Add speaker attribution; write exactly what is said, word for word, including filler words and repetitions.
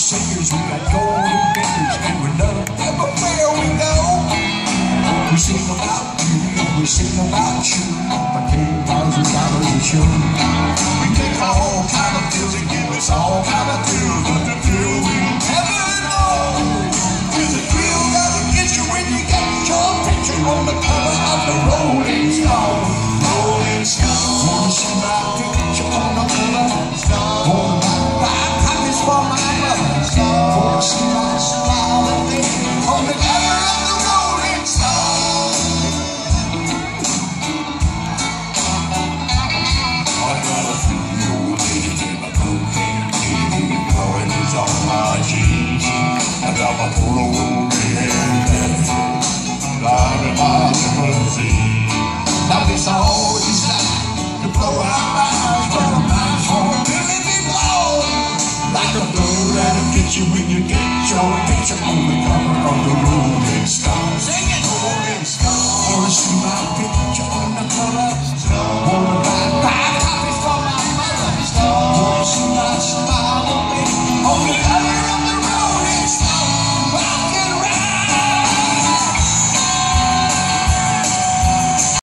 Speaker 1: singers, we got golden fingers, and we're none everywhere we go. We sing about you, we sing about you, for ten thousand dollars a show. We take all kind of pills and give us all kind of thrills, but the thrill we never know is the thrill that'll get you when you get your picture on the cover of the Rolling Stone. Rolling Stone. Wanna see my picture on the cover? Wanna buy five copies for my brother? Wanna see my smile and thing on the cover of the Rolling Stone? I'd rather see the old lady in my cocaine kitty, blowing this on my jeans. I'd rather pull a old red live in my limousine. Now this all is like to blow our minds, but our minds won't really be blown. Like a blow that'll get you when you get your picture on the cover of the Rolling Stone. Sing it!